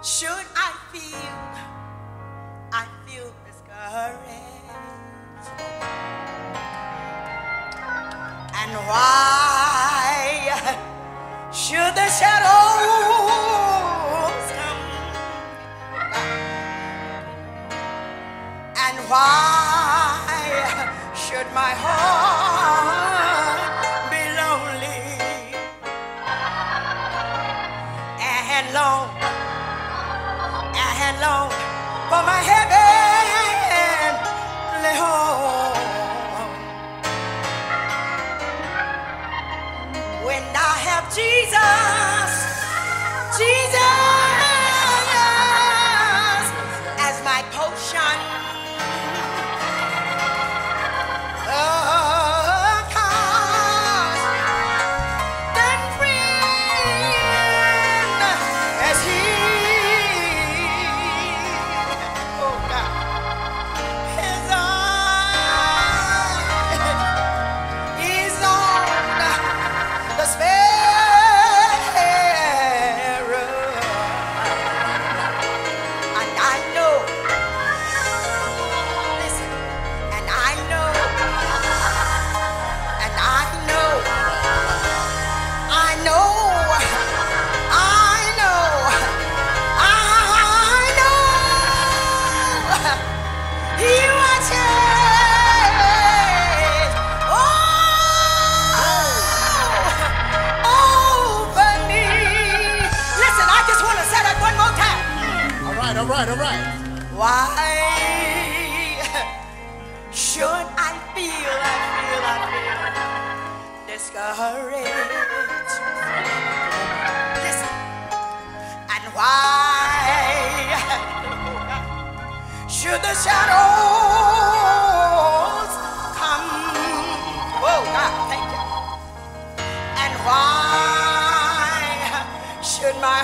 Should I feel discouraged? And why should the shadows come? And why should my heart be lonely and long for my heavenly home? When I have Jesus as my potion, constant friend as He. Oh God, His eye is on the sparrow, and I know, listen, and I know, and I know, I know, I know, I know, He watches over me. Listen, I just want to say that one more time. All right. Why should I feel discouraged? Listen, and why should the shadows come? Oh God, thank you. And why should my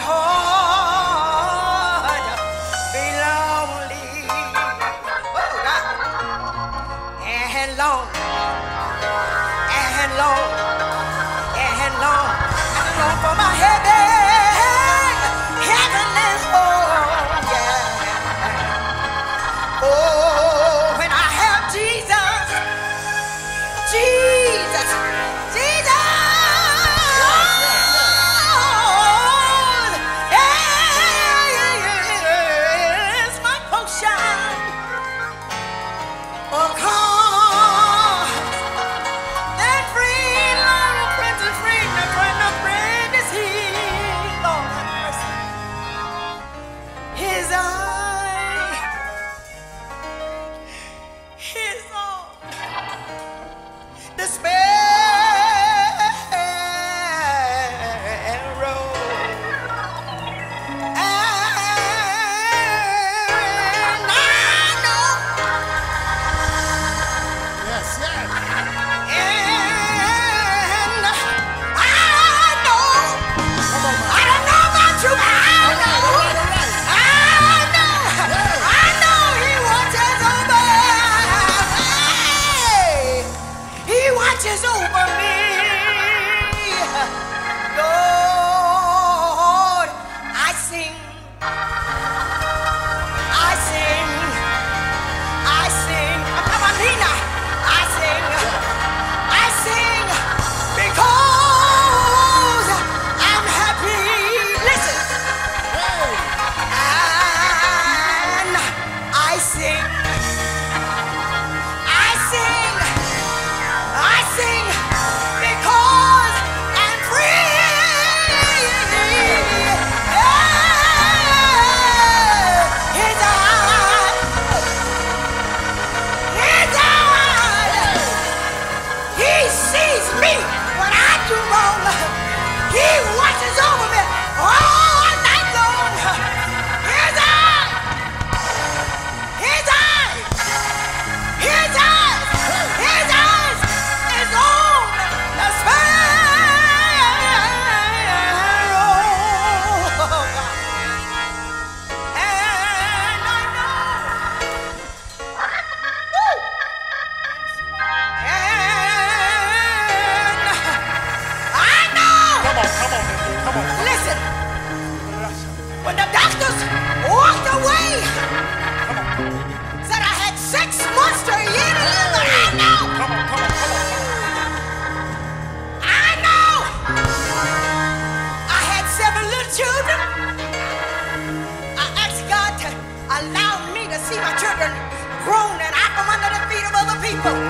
heart be lonely? Oh God, and long, and long, and long, and long for my heavenly home. Yeah. Oh, when I have Jesus children. I ask God to allow me to see my children grown and out from under the feet of other people.